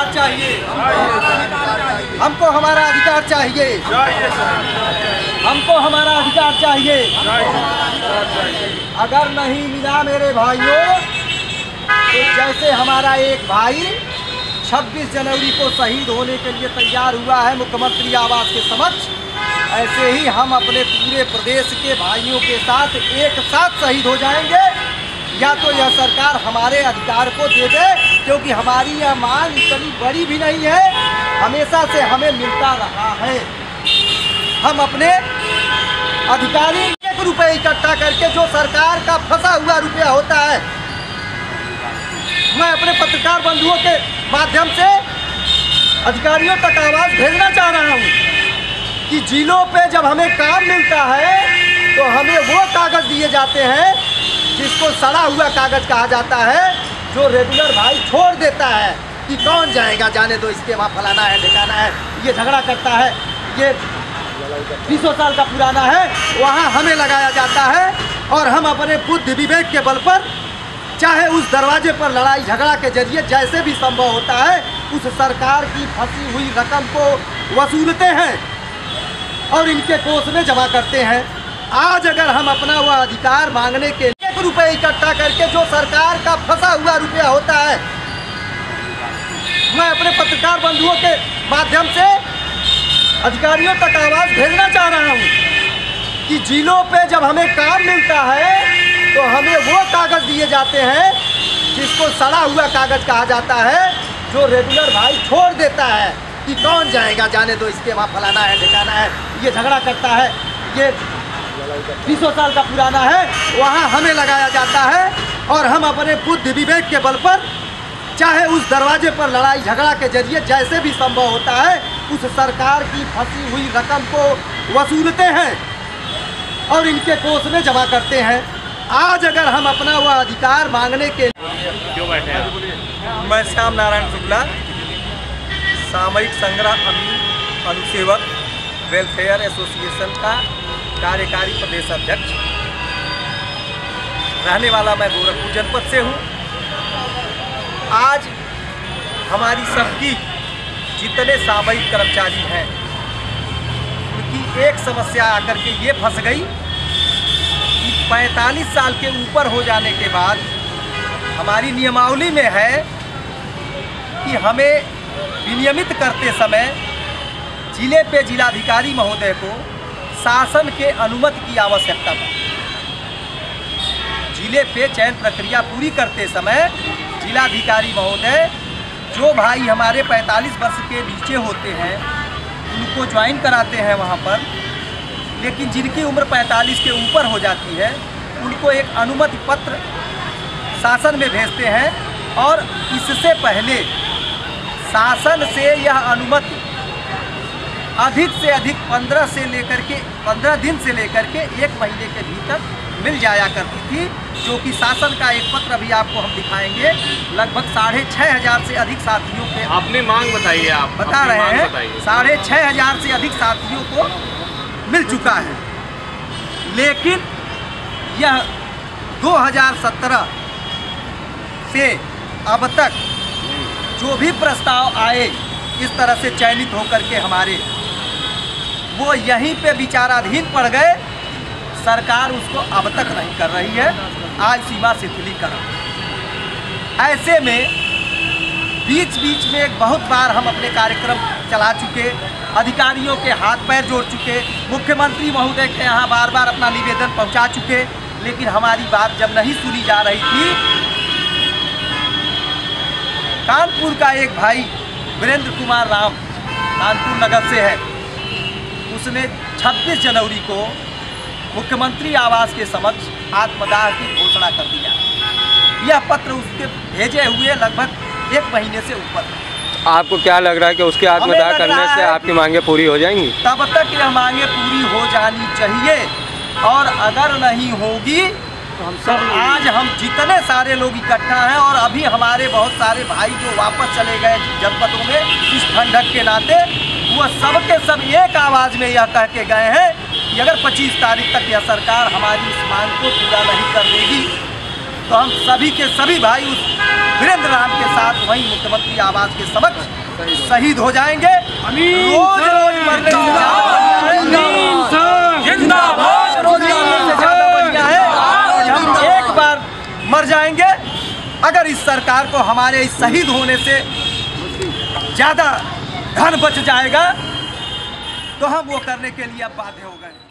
अधिकार चाहिए, हमको हमारा अधिकार चाहिए, हमको हमारा अधिकार चाहिए। अगर नहीं मिला मेरे भाइयों, तो जैसे हमारा एक भाई 26 जनवरी को शहीद होने के लिए तैयार हुआ है मुख्यमंत्री आवास के समक्ष, ऐसे ही हम अपने पूरे प्रदेश के भाइयों के साथ एक साथ शहीद हो जाएंगे। या तो यह सरकार हमारे अधिकार को दे दे, क्योंकि हमारी यह मांग इतनी बड़ी भी नहीं है, हमेशा से हमें मिलता रहा है। हम अपने अधिकारी 1 रुपये इकट्ठा करके, जो सरकार का फंसा हुआ रुपया होता है, मैं अपने पत्रकार बंधुओं के माध्यम से अधिकारियों तक आवाज़ भेजना चाह रहा हूँ कि जिलों पे जब हमें काम मिलता है तो हमें वो कागज़ दिए जाते हैं जिसको सड़ा हुआ कागज़ कहा जाता है, जो रेगुलर भाई छोड़ देता है कि कौन जाएगा, जाने दो, इसके वहाँ फलाना है, ठिकाना है, ये झगड़ा करता है, ये 20 साल का पुराना है, वहाँ हमें लगाया जाता है। और हम अपने बुद्धि विवेक के बल पर, चाहे उस दरवाजे पर लड़ाई झगड़ा के जरिए जैसे भी संभव होता है, उस सरकार की फंसी हुई रकम को वसूलते हैं और इनके कोष में जमा करते हैं। आज अगर हम अपना वह अधिकार मांगने के 1 रुपये इकट्ठा करके, जो सरकार का फंसा हुआ रुपया होता है, मैं अपने पत्रकार बंधुओं के माध्यम से अधिकारियों तक आवाज़ भेजना चाह रहा हूँ कि जिलों पे जब हमें काम मिलता है तो हमें वो कागज़ दिए जाते हैं जिसको सड़ा हुआ कागज़ कहा जाता है, जो रेगुलर भाई छोड़ देता है कि कौन जाएगा, जाने दो, इसके वहाँ फलाना है, ठिकाना है, ये झगड़ा करता है, ये 20 साल का पुराना है, वहाँ हमें लगाया जाता है। और हम अपने बुद्धि विवेक के बल पर, चाहे उस दरवाजे पर लड़ाई झगड़ा के जरिए जैसे भी संभव होता है, उस सरकार की फंसी हुई रकम को वसूलते हैं और इनके कोष में जमा करते हैं। आज अगर हम अपना वह अधिकार मांगने के क्यों बैठे हैं? मैं श्याम नारायण शुक्ला, सामयिक संग्रह अनुसेवक वेलफेयर एसोसिएशन का कार्यकारी प्रदेश अध्यक्ष, रहने वाला मैं गोरखपुर जनपद से हूँ। आज हमारी सबकी जितने सामयिक कर्मचारी हैं, उनकी एक समस्या आकर के ये फंस गई कि 45 साल के ऊपर हो जाने के बाद हमारी नियमावली में है कि हमें विनियमित करते समय जिले पे जिलाधिकारी महोदय को शासन के अनुमति की आवश्यकता है। जिले पे चयन प्रक्रिया पूरी करते समय जिलाधिकारी महोदय, जो भाई हमारे 45 वर्ष के नीचे होते हैं उनको ज्वाइन कराते हैं वहाँ पर, लेकिन जिनकी उम्र 45 के ऊपर हो जाती है उनको एक अनुमति पत्र शासन में भेजते हैं। और इससे पहले शासन से यह अनुमति अधिक से अधिक 15 दिन से लेकर के 1 महीने के भीतर मिल जाया करती थी, जो कि शासन का एक पत्र अभी आपको हम दिखाएंगे। लगभग 6,500 से अधिक साथियों के, अपनी मांग बताइए, आप बता रहे हैं, 6,500 से अधिक साथियों को मिल चुका है। लेकिन यह 2017 से अब तक जो भी प्रस्ताव आए इस तरह से चयनित होकर के हमारे, वो यहीं पे विचाराधीन पड़ गए। सरकार उसको अब तक नहीं कर रही है, आयु सीमा शिथिलीकरण। ऐसे में बीच बीच में एक बहुत बार हम अपने कार्यक्रम चला चुके, अधिकारियों के हाथ पैर जोड़ चुके, मुख्यमंत्री महोदय के यहाँ बार बार अपना निवेदन पहुँचा चुके, लेकिन हमारी बात जब नहीं सुनी जा रही थी, कानपुर का एक भाई वीरेंद्र कुमार राम कानपुर नगर से है, उसने 26 जनवरी को मुख्यमंत्री आवास के समक्ष आत्मदाह की घोषणा कर दिया। यह पत्र उसके भेजे हुए लगभग 1 महीने से ऊपर। आपको क्या लग रहा है कि उसके आत्मदाह करने से आपकी मांगे पूरी हो जाएंगी? तब तक यह मांगे पूरी हो जानी चाहिए, और अगर नहीं होगी तो हम सब, आज हम जितने सारे लोग इकट्ठा हैं, और अभी हमारे बहुत सारे भाई जो वापस चले गए जनपदों में इस ठंडक के नाते, वह सब के सब एक आवाज़ में यह कह के गए हैं कि अगर 25 तारीख तक यह सरकार हमारी इस मांग को पूरा नहीं कर देगी तो हम सभी के सभी भाई उस वीरेंद्र राम के साथ वहीं मुख्यमंत्री आवास के समक्ष शहीद हो जाएंगे। रोज रोज मरने से ज़्यादा बढ़िया है कि हम एक बार मर जाएंगे। अगर इस सरकार को हमारे इस शहीद होने से ज़्यादा धन बच जाएगा तो हम वो करने के लिए अब बाध्य हो गए।